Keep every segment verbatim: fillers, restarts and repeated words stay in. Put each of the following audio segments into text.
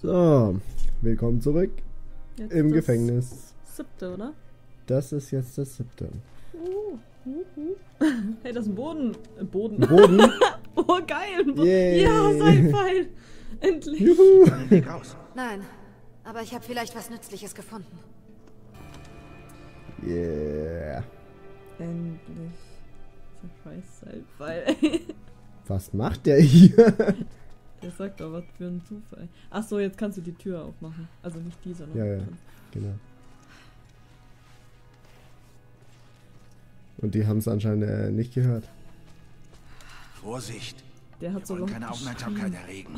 So, willkommen zurück Jetzt im das Gefängnis. Siebte, oder? Das ist jetzt das siebte. Uh, uh, uh. Hey, das ist ein Boden. Äh, Boden. Boden? Oh, geil. Ein Bo Yay. Ja, sein Pfeil. Endlich. Juhu. Weg raus. Nein, aber ich habe vielleicht was Nützliches gefunden. Yeah. Endlich. Dieser scheiß Seilpfeil. Was macht der hier? Der sagt doch, was für ein Zufall. Ach so, jetzt kannst du die Tür aufmachen. Also nicht die, sondern Ja, ja, die. genau. Und die haben es anscheinend äh, nicht gehört. Vorsicht. Der hat Wir so wollen laut keine geschrien. Aufmerksamkeit erregen.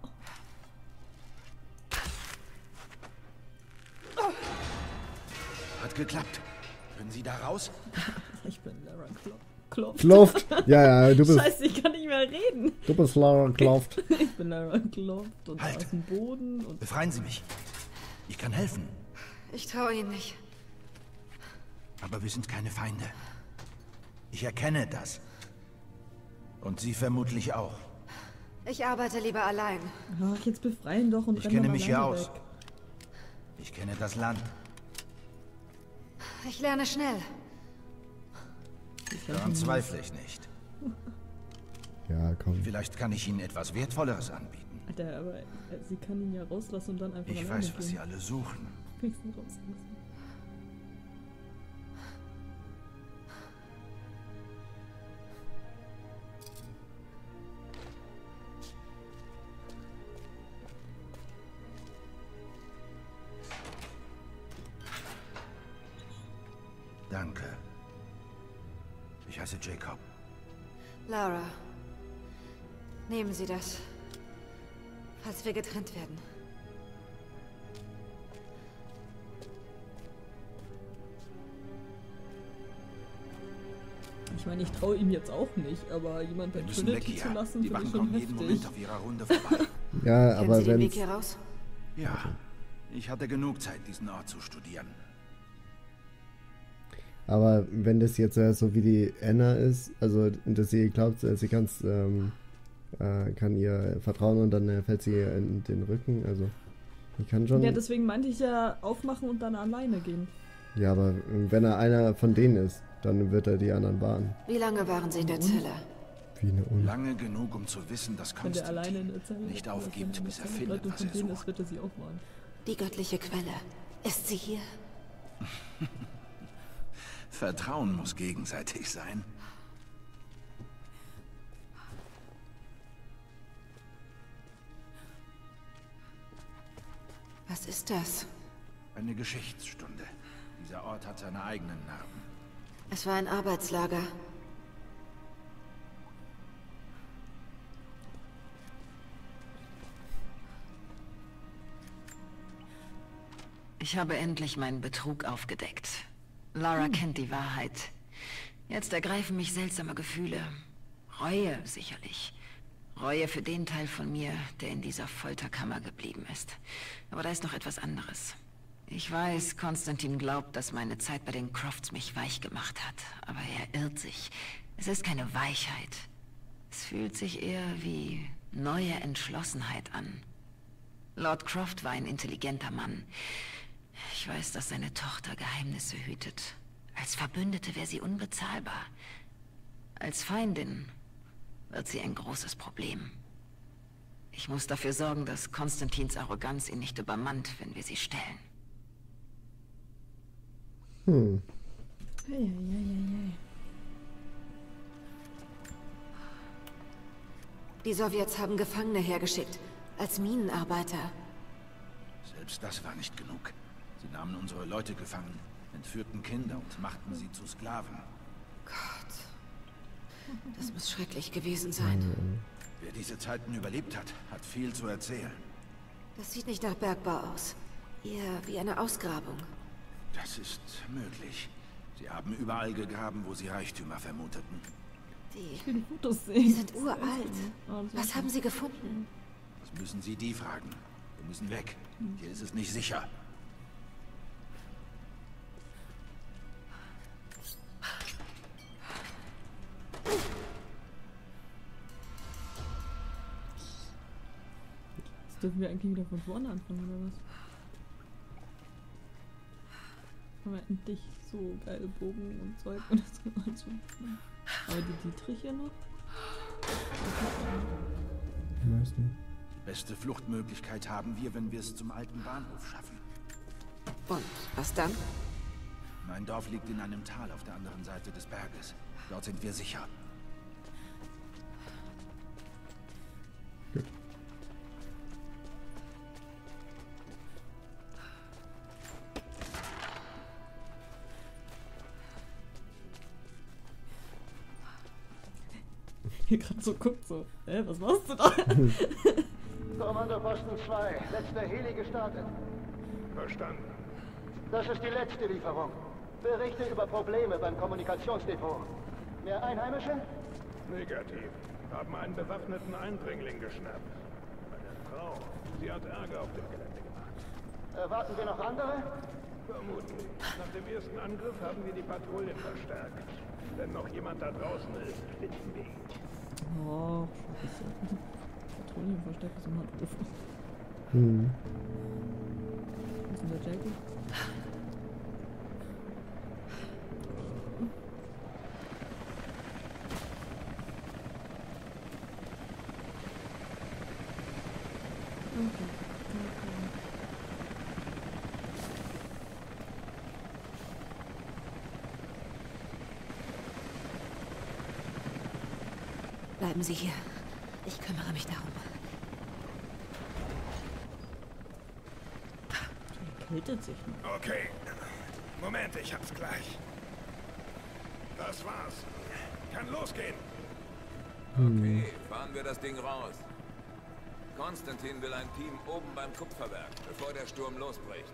Hat geklappt. Können Sie da raus? Ich bin Lara Croft. Kloft. Ja, ja, du bist, Scheiße, ich kann nicht mehr reden. du bist Lara Kloft. Ich bin Lara Croft und Halt. aus dem Boden und Befreien Sie mich. Ich kann helfen. Ich traue Ihnen nicht. Aber wir sind keine Feinde. Ich erkenne das. Und Sie vermutlich auch. Ich arbeite lieber allein. ach, jetzt befreien doch und Ich renn kenne dann mich hier alleine aus. weg. Ich kenne das Land. Ich lerne schnell. Ich lass Daran ihn zweifle ich nicht. Ja, komm. Vielleicht kann ich Ihnen etwas Wertvolleres anbieten. Alter, aber äh, sie kann ihn ja rauslassen und dann einfach Ich alleine weiß, was Sie gehen. alle suchen. Wenigstens rauslassen. Danke. Ich heiße Jacob. Lara, nehmen Sie das, falls wir getrennt werden. Ich meine, ich traue ihm jetzt auch nicht, aber jemand bei Wir müssen weg Trinity hier. zu lassen, Die finde ich Wachen schon kommen jeden heftig. Moment auf ihrer Runde vorbei. Ja, Kennen aber Sie den wenn Weg hier raus? Ja, ich hatte genug Zeit, diesen Ort zu studieren. aber wenn das jetzt äh, so wie die Anna ist, also dass sie glaubt, äh, sie kann's, ähm, äh, kann ihr vertrauen und dann äh, fällt sie ihr in den Rücken, also ich kann schon. Ja, deswegen meinte ich ja aufmachen und dann alleine gehen. Ja, aber wenn er einer von denen ist, dann wird er die anderen warnen. Wie lange waren Sie in der Zelle? Wie eine Un Lange genug, um zu wissen, dass Wenn der alleine in Konstantin der Zelle nicht ist, aufgibt, wenn bis er eine findet, Leitung was von er denen ist, sucht. wird er sie auch warnen. Die göttliche Quelle. Ist sie hier? Vertrauen muss gegenseitig sein. Was ist das? Eine Geschichtsstunde. Dieser Ort hat seine eigenen Narben. Es war ein Arbeitslager. Ich habe endlich meinen Betrug aufgedeckt. Lara kennt die Wahrheit. Jetzt ergreifen mich seltsame Gefühle. Reue, sicherlich. Reue für den Teil von mir, der in dieser Folterkammer geblieben ist. Aber da ist noch etwas anderes. Ich weiß, Konstantin glaubt, dass meine Zeit bei den Crofts mich weich gemacht hat. Aber er irrt sich. Es ist keine Weichheit. Es fühlt sich eher wie neue Entschlossenheit an. Lord Croft war ein intelligenter Mann. Ich weiß, dass seine Tochter Geheimnisse hütet. Als Verbündete wäre sie unbezahlbar. Als Feindin wird sie ein großes Problem. Ich muss dafür sorgen, dass Konstantins Arroganz ihn nicht übermannt, wenn wir sie stellen. Hm. Eieieiei. Die Sowjets haben Gefangene hergeschickt. Als Minenarbeiter. Selbst das war nicht genug. Sie nahmen unsere Leute gefangen, entführten Kinder und machten sie zu Sklaven. Gott. Das muss schrecklich gewesen sein. Wer diese Zeiten überlebt hat, hat viel zu erzählen. Das sieht nicht nach Bergbau aus. Eher wie eine Ausgrabung. Das ist möglich. Sie haben überall gegraben, wo sie Reichtümer vermuteten. Die, Ich will die Fotos sehen. die sind uralt. Ah, das Was haben Sie gefunden? Das müssen Sie die fragen. Wir müssen weg. Hier ist es nicht sicher. Jetzt dürfen wir eigentlich wieder von vorne anfangen, oder was? Haben wir endlich so geile Bogen und Zeug und das kann man so. Aber die Dietriche noch? Ich weiß nicht. Beste Fluchtmöglichkeit haben wir, wenn wir es zum alten Bahnhof schaffen. Und was dann? Mein Dorf liegt in einem Tal auf der anderen Seite des Berges. Dort sind wir sicher. Hier gerade so guckt so. Hä, was machst du da? Kommandoposten zwei, letzter Heli gestartet. Verstanden. Das ist die letzte Lieferung. Berichte über Probleme beim Kommunikationsdepot. Mehr Einheimische? Negativ. Haben einen bewaffneten Eindringling geschnappt. Meine Frau, sie hat Ärger auf dem Gelände gemacht. Erwarten wir noch andere? Vermutlich. Nach dem ersten Angriff haben wir die Patrouillen verstärkt. Wenn noch jemand da draußen ist, finden wir ihn. Oh, scheiße. Patrouillen verstärkt ist im Handruf. Hm. Was ist denn der Jackie? Okay. Bleiben Sie hier. Ich kümmere mich darum. Der kältet sich noch. Okay. Moment, ich hab's gleich. Das war's. Kann losgehen. Okay, fahren wir das Ding raus. Konstantin will ein Team oben beim Kupferwerk, bevor der Sturm losbricht.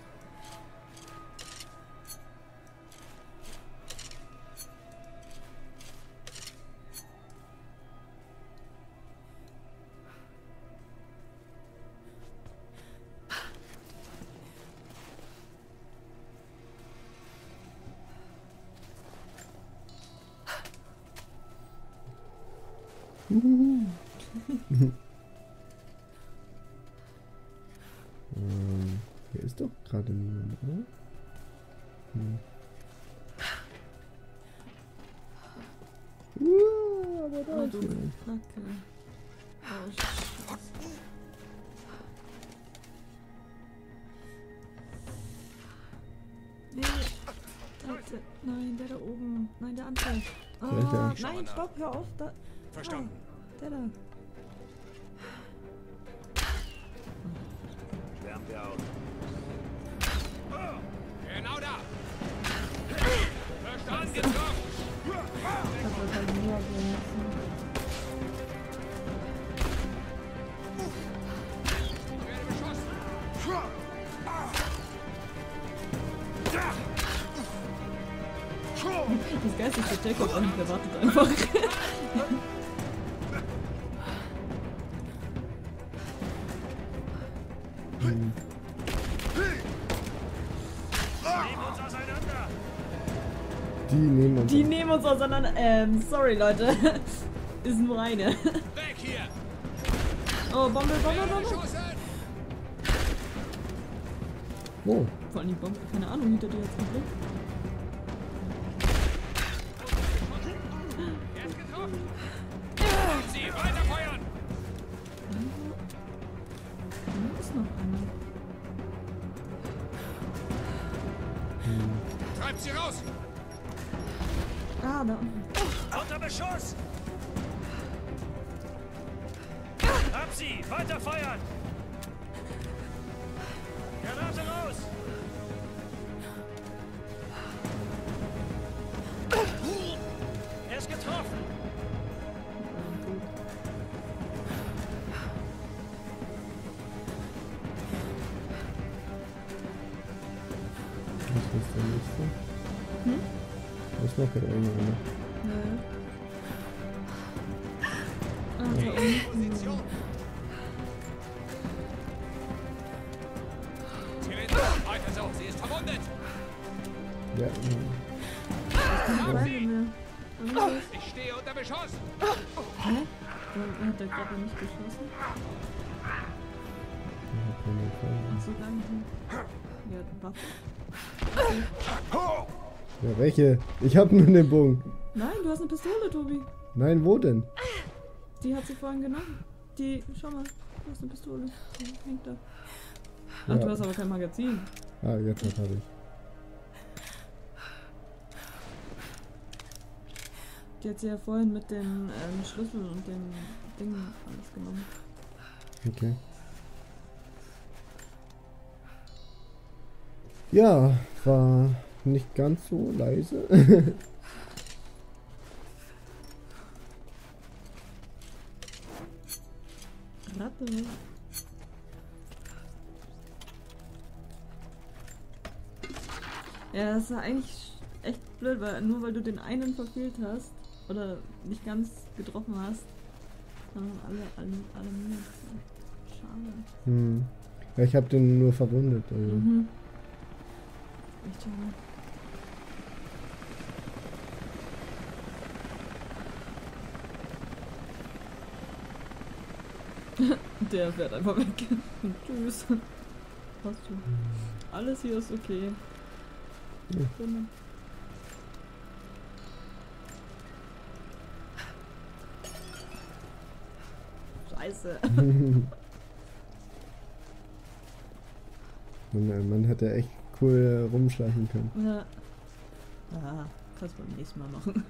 ähm, hier ist doch gerade niemand, oder? Hm. Uh, aber da Oh, ist du jemand. Kacke. Oh, Scheiße. Nee. Warte. Nein, der da oben. Nein, der andere. Oh, Welcher? nein, stopp, hör auf. Da. Verstanden. Ah, der da. Wärmt ihr aus. Genau da! Verstanden, Das getroffen! wird halt nur gehen müssen. Ich werde beschossen! Das Geist ist der Jacob und der wartet einfach. Hm. Die nehmen uns. Die nehmen uns auseinander. Ähm, sorry Leute. Ist nur eine. Weg hier! Oh, Bombe, Bombe, Bombe. Beschossen! Wo? Vor allem die Bombe, keine Ahnung, hinter dir jetzt nicht. Jetzt getroffen! Haben Sie weiterfeuern! Da ist noch einer. Treibt sie raus! Ah, da unten. Unter Beschuss! Hab sie! Weiter feuern! Granate raus! Er ist getroffen! Was ist der nächste? Hm? Da ist noch irgendeiner. Ja. Ah, da unten. Position! Skelett, weiter so, sie ist verwundet! Ja, Keine Beine mehr. Was ist Ich stehe unter Beschuss! das? Hä? Warum hat der gerade nicht geschossen? Ach so, gar nicht mehr. Ja, Waffe. Ja, welche? Ich hab nur den Bogen. Nein, du hast eine Pistole, Tobi. Nein, wo denn? Die hat sie vorhin genommen. Die, schau mal, du hast eine Pistole. Die hängt da. Ach, Ja. du hast aber kein Magazin. Ah, jetzt habe ich. Die hat sie ja vorhin mit dem ähm, Schlüssel und dem Ding alles genommen. Okay. Ja, war nicht ganz so leise. Ratte. Ja, das ist eigentlich echt blöd, weil nur weil du den einen verfehlt hast oder nicht ganz getroffen hast, dann haben alle, alle, alle Mühe. Schade. Hm. Ja, ich habe den nur verwundet. Also. Mhm. Echt schade. Der fährt einfach weg. Tschüss. Passt schon. Alles hier ist okay. Ja. Genau. Scheiße. man, man hätte echt cool rumschleichen können. Ja. Ja, kannst du beim nächsten Mal machen.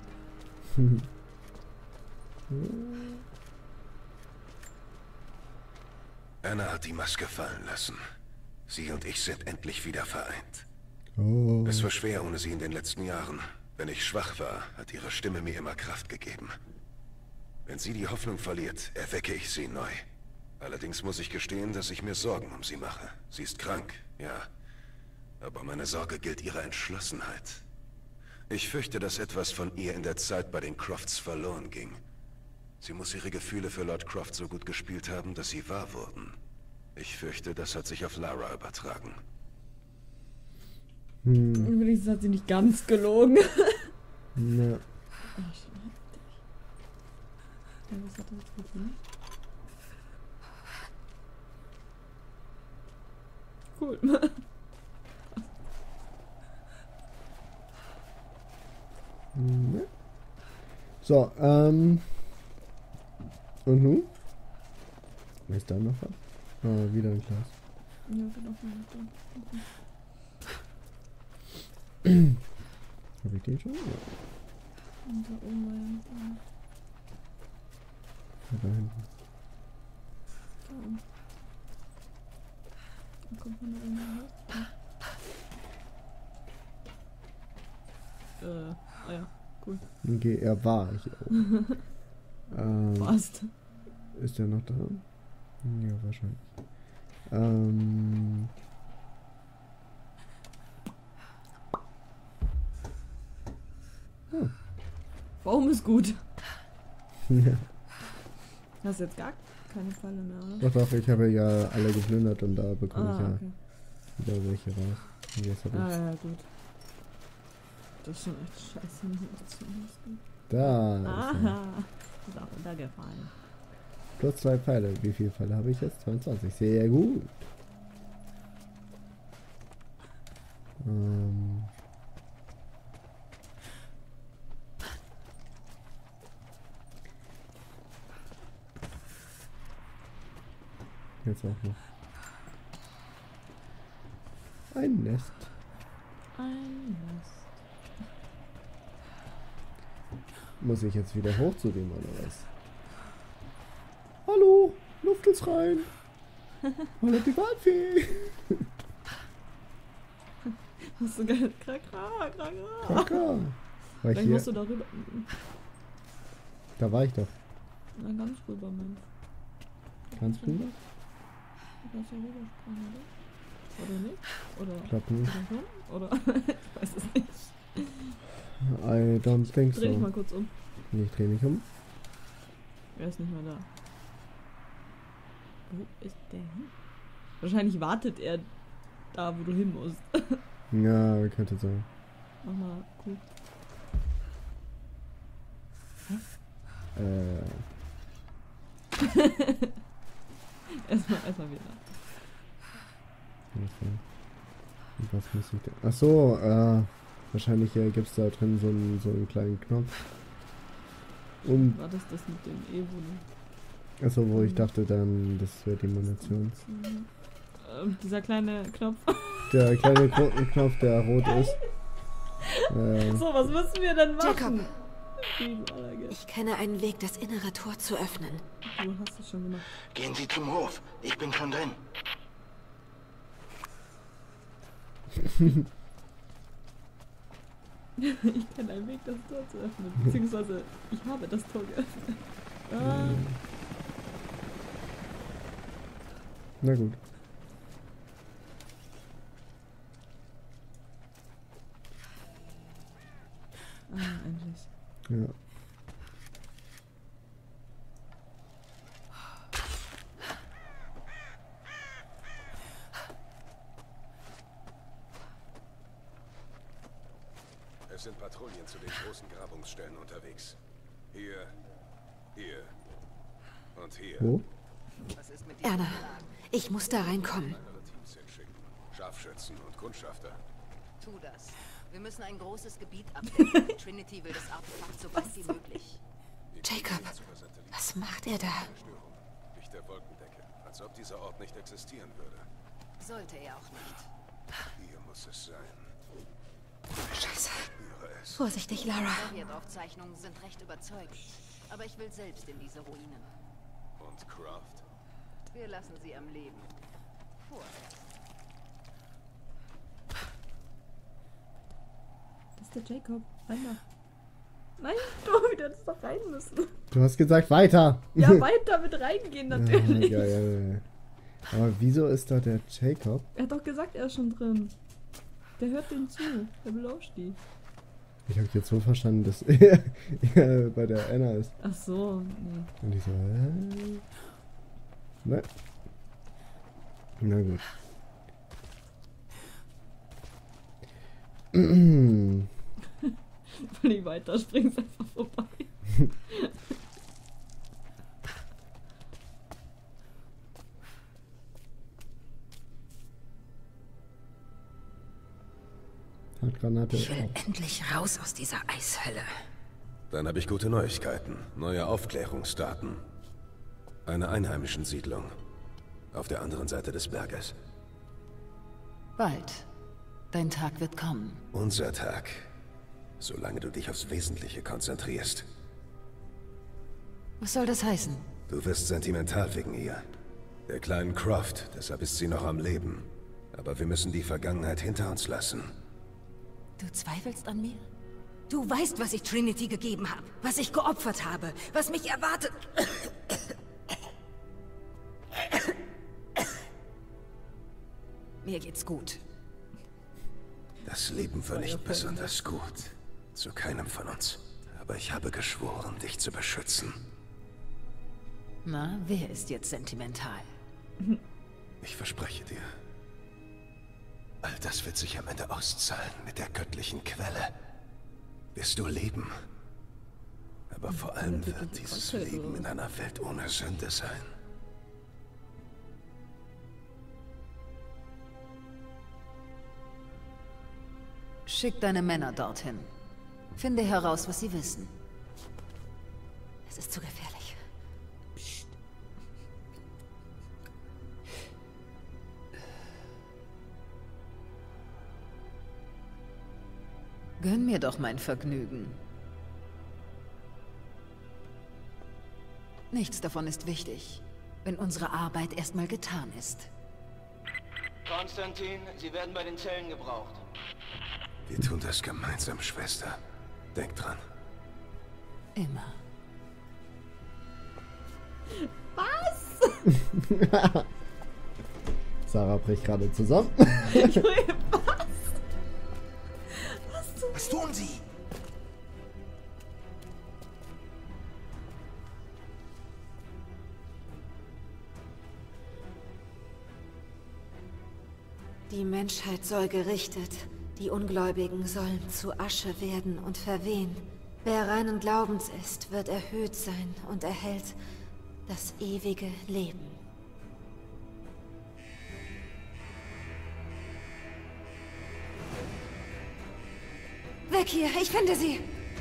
Anna hat die Maske fallen lassen. Sie und ich sind endlich wieder vereint. Oh. Es war schwer ohne sie in den letzten Jahren. Wenn ich schwach war, hat ihre Stimme mir immer Kraft gegeben. Wenn sie die Hoffnung verliert, erwecke ich sie neu. Allerdings muss ich gestehen, dass ich mir Sorgen um sie mache. Sie ist krank, ja. Aber meine Sorge gilt ihrer Entschlossenheit. Ich fürchte, dass etwas von ihr in der Zeit bei den Crofts verloren ging. Sie muss ihre Gefühle für Lord Croft so gut gespielt haben, dass sie wahr wurden. Ich fürchte, das hat sich auf Lara übertragen. Hm. Wenigstens hat sie nicht ganz gelogen. Ja. Ach, schon heftig. Ja, was hat er jetzt gefunden? Cool. Ne? So, ähm. Und nun? Ist da noch was? Ah, wieder ein Glas. Ja, genau. Mhm. Hab ich den schon? Ja. Und da oben war ja noch einer. Ja, da hinten. Da oben. Da kommt man da irgendwo hoch. Äh, ah ja, cool. Okay, er war hier oben. ähm, Passt. Ist der noch da? Ja, wahrscheinlich. Ähm. Oh. Baum ist gut. Ja. Hast du jetzt gar keine Falle mehr, oder? Doch, doch, ich habe ja alle geplündert und da bekomme ich Ah, ja okay. wieder welche raus. Und jetzt hab ich Ah, ja, gut. Das ist schon echt scheiße. da. Ist er. Aha. Ist auch runtergefallen. Plus zwei Pfeile. Wie viele Pfeile habe ich jetzt? zweiundzwanzig. Sehr gut. Ähm. Jetzt auch noch. Ein Nest. Ein Nest. Muss ich jetzt wieder hoch zu dem oder was? Hallo, Luft ist rein. Hallo Privatfee. Hast du geil. Krakra, krakra. Kaka. War ich Vielleicht hier? musst du da rüber. Da war ich doch. Na, ganz rüber, Mensch. Ganz rüber? Du kannst da rüber springen, oder? Oder nicht? Oder, Ich glaub nicht. oder schon? Oder? Ich weiß es nicht. I don't think Dreh dich so. mal kurz um. Nee, ich dreh mich um. Er ist nicht mehr da. Wo ist der hin? Wahrscheinlich wartet er da, wo du hin musst. Ja, könnte sein. Mach mal, guck. Äh, erstmal, erstmal wieder. Und was muss ich denn? Ach so, äh, wahrscheinlich äh, gibt es da drin so einen, so einen kleinen Knopf. Um, War das das mit dem Evo? also wo ich dachte dann, das wäre die Munition. Ähm, dieser kleine Knopf. Der kleine Knopf, der rot ist. Äh, So, was müssen wir denn machen? Jacob, ich kenne einen Weg, das innere Tor zu öffnen. Du hast es schon gemacht. Gehen Sie zum Hof. Ich bin schon drin. Ich kenne einen Weg, das Tor zu öffnen. Beziehungsweise, ich habe das Tor geöffnet. Ah. Na gut. Ah, endlich. Ja. Es sind Patrouillen zu den großen Grabungsstellen unterwegs. Hier, hier und hier. Wo? Erna, ich muss da reinkommen. Andere Teams hinschicken. Scharfschützen und Kundschafter. Tu das. Wir müssen ein großes Gebiet abdecken. Trinity will das Artefakt so bald wie möglich. Jacob, was macht er da? Störung. Licht der Wolkendecke. Als ob dieser Ort nicht existieren würde. Sollte er auch nicht. Hier muss es sein. Scheiße. Spüre es. Vorsichtig, Lara. Sowjetaufzeichnungen sind recht überzeugend. Aber ich will selbst in diese Ruinen. Und Croft? Wir lassen sie am Leben. Vorher. Das ist der Jacob. Rein da. Nein, du wieder das doch rein müssen. Du hast gesagt, weiter! Ja, weiter mit reingehen natürlich. Ja, ja, ja, ja. Aber wieso ist da der Jacob? Er hat doch gesagt, er ist schon drin. Der hört den zu. Der belauscht die. Ich habe jetzt so verstanden, dass er ja, bei der Anna ist. Ach so, nee. Und ich so, hä? Nein. Na gut. Wenn ich weiter springst einfach vorbei. Handgranate. Ich will endlich raus aus dieser Eishölle. Dann habe ich gute Neuigkeiten. Neue Aufklärungsdaten. Eine einheimischen Siedlung. Auf der anderen Seite des Berges. Bald. Dein Tag wird kommen. Unser Tag. Solange du dich aufs Wesentliche konzentrierst. Was soll das heißen? Du wirst sentimental wegen ihr. Der kleinen Croft, deshalb ist sie noch am Leben. Aber wir müssen die Vergangenheit hinter uns lassen. Du zweifelst an mir? Du weißt, was ich Trinity gegeben habe, was ich geopfert habe, was mich erwartet. Mir geht's gut. Das Leben war nicht besonders gut. Zu keinem von uns. Aber ich habe geschworen, dich zu beschützen. Na, wer ist jetzt sentimental? Ich verspreche dir. All das wird sich am Ende auszahlen mit der göttlichen Quelle. Wirst du leben. Aber vor allem wird dieses Leben in einer Welt ohne Sünde sein. Schick deine Männer dorthin. Finde heraus, was sie wissen. Es ist zu gefährlich. Psst. Gönn mir doch mein Vergnügen. Nichts davon ist wichtig, wenn unsere Arbeit erstmal getan ist. Konstantin, Sie werden bei den Zellen gebraucht. Wir tun das gemeinsam, Schwester. Denk dran. Immer. Was? Sarah bricht gerade zusammen. Was? Was, du? Was tun Sie? Die Menschheit soll gerichtet. Die Ungläubigen sollen zu Asche werden und verwehen. Wer reinen Glaubens ist, wird erhöht sein und erhält das ewige Leben. weg hier. Ich finde sie.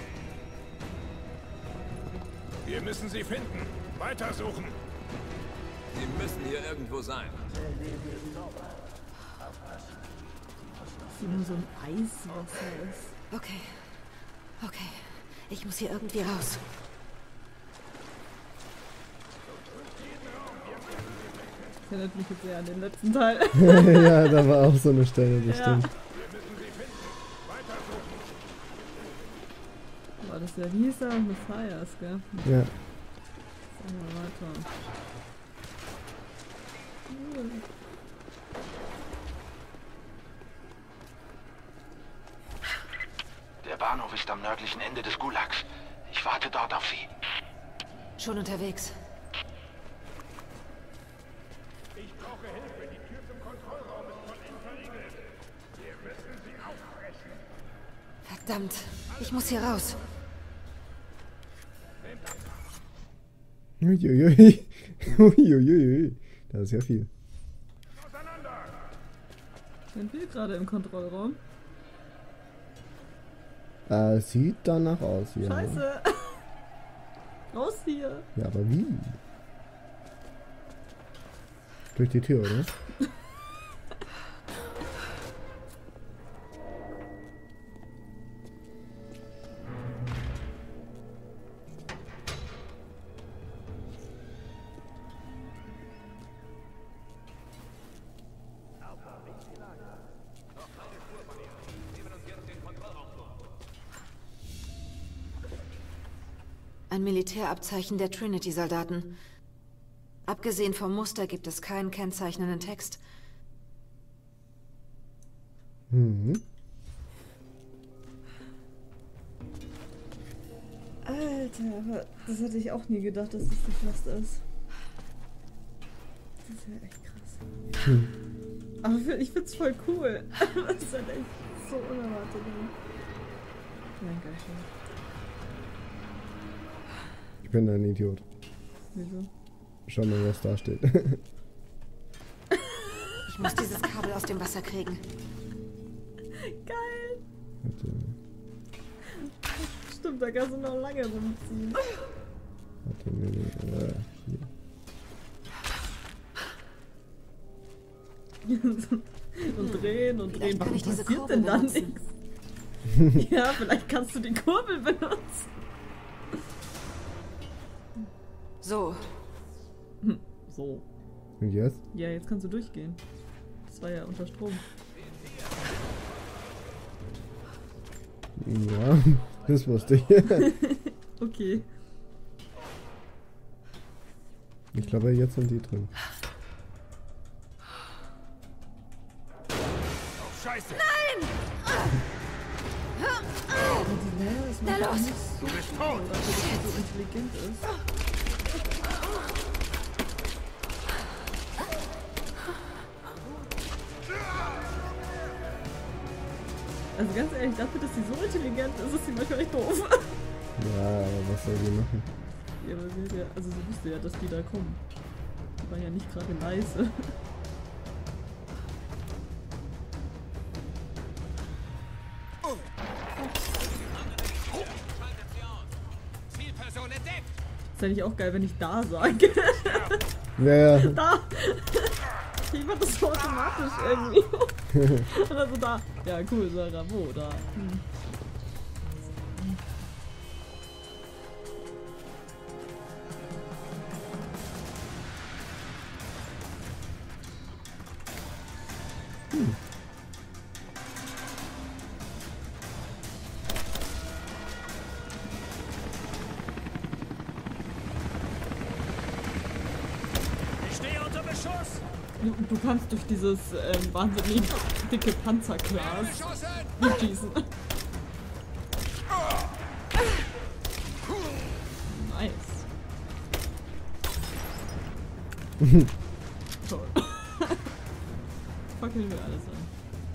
Wir müssen sie finden. Weitersuchen. Sie müssen hier irgendwo sein. Wie nur so ein Eiswasser ist. Okay. Okay. Ich muss hier irgendwie raus. Das erinnert mich jetzt sehr an den letzten Teil. Ja, da war auch so eine Stelle, das Ja. stimmt. War das ja, wie hieß er? Messias, gell? Ja. Sagen wir weiter. Der Bahnhof ist am nördlichen Ende des Gulags. Ich warte dort auf Sie. Schon unterwegs. Ich brauche Hilfe. Die Tür zum Kontrollraum ist von innen verriegelt. Wir müssen sie auffressen. Verdammt. Ich muss hier raus. Uiuiui. Uiuiui. Das ist ja viel. Sind wir gerade im Kontrollraum? Äh, sieht danach aus, ja. Scheiße! Raus hier! Ja, aber wie? Durch die Tür, oder? Ein Militärabzeichen der Trinity-Soldaten. Abgesehen vom Muster gibt es keinen kennzeichnenden Text. Mhm. Alter, aber das hätte ich auch nie gedacht, dass das so fast ist. Das ist ja echt krass. Hm. Aber für- ich find's voll cool. Das ist halt echt so unerwartet. Mein Gott. Ich bin ein Idiot. Wieso? Schau mal, was da steht. Ich muss dieses Kabel aus dem Wasser kriegen. Geil! Warte, Stimmt, da kannst du noch lange rumziehen. warte, nee, nee, äh, hier. Und drehen und drehen. Vielleicht kann Warum ich diese passiert Kurbel denn dann benutzen. nichts? Ja, vielleicht kannst du die Kurbel benutzen. So. So. Und jetzt? Ja, jetzt kannst du durchgehen. Das war ja unter Strom. Ja, das wusste ich. Okay. Ich glaube, jetzt sind die drin. Oh, Scheiße! Aber die Lea ist Na manchmal los. nicht so schlau, dafür, dass sie so intelligent ist. Also ganz ehrlich, dafür, dass sie so intelligent ist, ist sie manchmal echt doof. Ja, aber was soll die machen? Ja, aber sie hat ja, also sie wusste ja, dass die da kommen. Die waren ja nicht gerade leise. Ist ja nicht auch geil, wenn ich da sage. Ja, ja. Da! Ich mach das so automatisch irgendwie. Und dann so da. Ja, cool, Sarah, wo? Da. Hm. Du, du kannst durch dieses ähm, wahnsinnig dicke Panzerglas schießen. Nice. Toll. Fackeln wir alles an.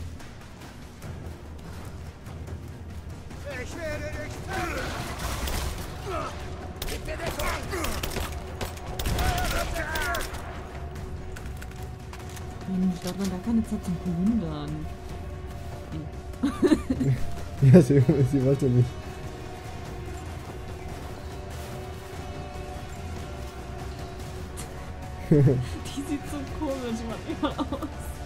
Ich werde dich töten! Gib mir Deckung! Mensch, da hat man gar keine Zeit zum Plündern. Ja, sie, sie wollte nicht. Die sieht so komisch manchmal aus.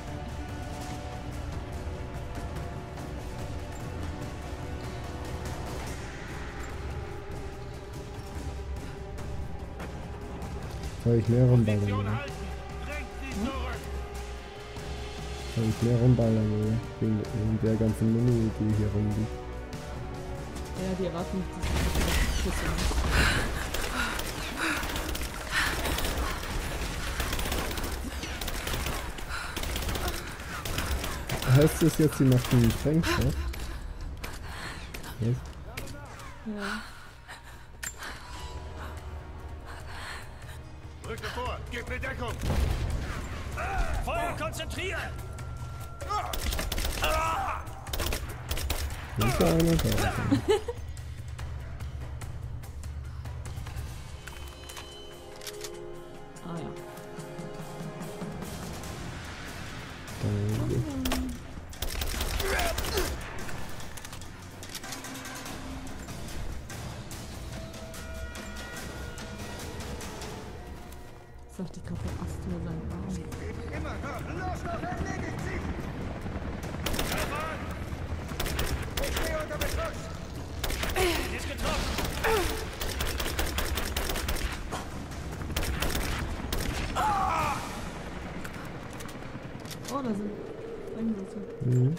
Soll ich mehr rumballern? Position Oder? halten. Drängt sie zurück. Soll ich mehr rumballern? Oder? Wegen, wegen der ganzen Mini, die hier rumliegt. Ja, die erwarten nicht, dass die Schüsse machen. Heißt das jetzt, sie macht einen Sprengstoff? Was? Ja. Rücke vor. Gib mir Deckung. Feuer konzentrieren. Da ist ja einer da. Ah ja. Danke. Sagt, ich glaube, der Ast hier sein Arm. Immer noch. Los, noch erledigt sie! Ich stehe unter Beschuss! Sie ist getroffen. Oh, da sind Sprengsätze. Mhm.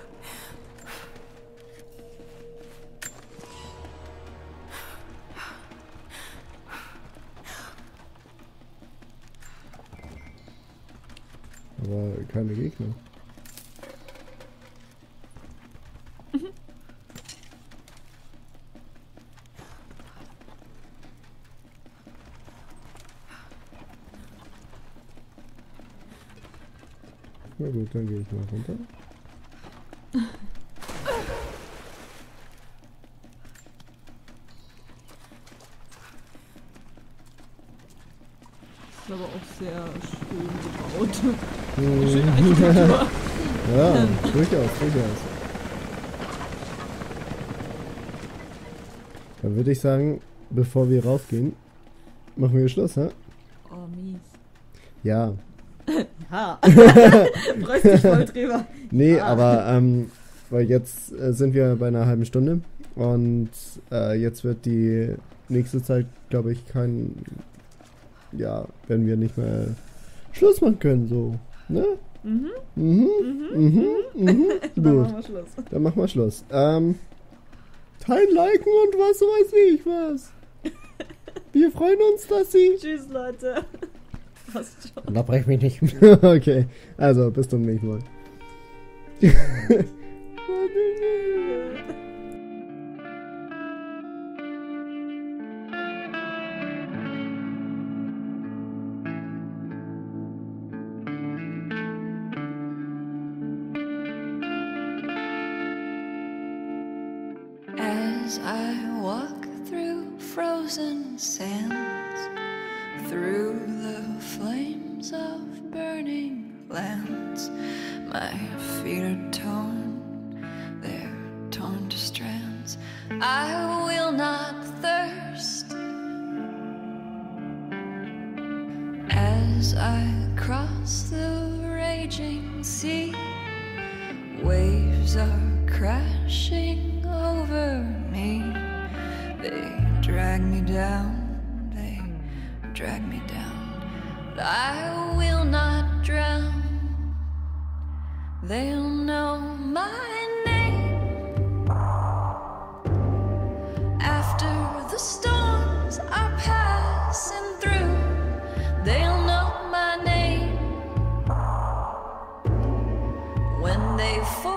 Aber keine Gegner. Na gut, dann gehe ich mal runter. Ist aber auch sehr schön gebaut. Mhm. Schöne Architektur. Ja, durchaus, durchaus. Dann würde ich sagen, bevor wir rausgehen, machen wir Schluss, hä? Oh, mies. Ja. Ja. Freust dich voll drüber. Nee, Ah. aber ähm, weil jetzt äh, sind wir bei einer halben Stunde und äh, jetzt wird die nächste Zeit, glaube ich, kein, ja, werden wir nicht mehr Schluss machen können, so, ne? Mhm. Mhm, mhm, mhm, Dann gut, machen wir Schluss. dann machen wir Schluss. Ähm, teilen, liken und was weiß ich was. Wir freuen uns, dass Sie... Tschüss, Leute. Passt schon. Da brech mich nicht. Okay, also bis zum nächsten Mal. As I walk through frozen sands, through the flames of burning lands, my feet are torn, they're torn to strands. I will not thirst. As I cross the raging sea, waves are crashing over me. They drag me down, they drag me down, but I will not drown. They'll know my name after the storms are passing through. They'll know my name when they fall.